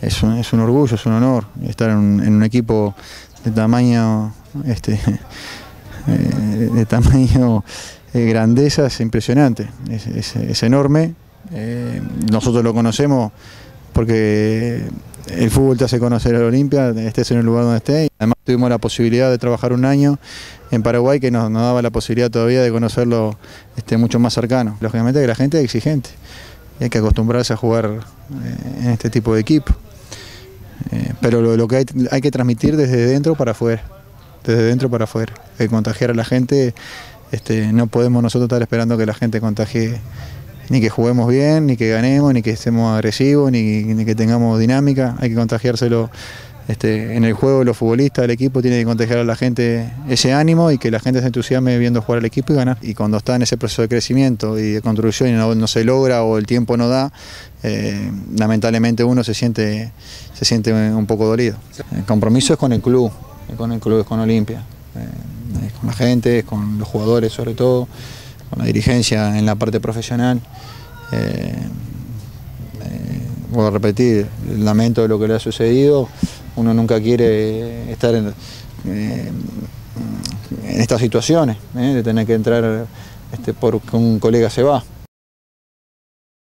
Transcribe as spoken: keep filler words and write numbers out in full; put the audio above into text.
es un, es un orgullo, es un honor estar en un, en un equipo de tamaño, este, eh, de tamaño eh, grandeza, es impresionante, es, es, es enorme. Eh, nosotros lo conocemos porque el fútbol te hace conocer a la Olimpia, estés en el lugar donde estés. Además tuvimos la posibilidad de trabajar un año en Paraguay que nos, nos daba la posibilidad todavía de conocerlo este, mucho más cercano. Lógicamente que la gente es exigente y hay que acostumbrarse a jugar eh, en este tipo de equipo. Eh, pero lo, lo que hay, hay que transmitir desde dentro para afuera, desde dentro para afuera. Hay que contagiar a la gente, este, no podemos nosotros estar esperando que la gente contagie, ni que juguemos bien, ni que ganemos, ni que estemos agresivos, ni, ni que tengamos dinámica. Hay que contagiárselo este, en el juego. Los futbolistas, el equipo tiene que contagiar a la gente ese ánimo y que la gente se entusiasme viendo jugar al equipo y ganar. Y cuando está en ese proceso de crecimiento y de construcción y no, no se logra o el tiempo no da, eh, lamentablemente uno se siente, se siente un poco dolido. El compromiso es con el club, con el club, es con Olimpia, eh, es con la gente, es con los jugadores sobre todo, con la dirigencia en la parte profesional. Eh, eh, voy a repetir, el lamento de lo que le ha sucedido. Uno nunca quiere estar en, eh, en estas situaciones, eh, de tener que entrar este, porque un colega se va.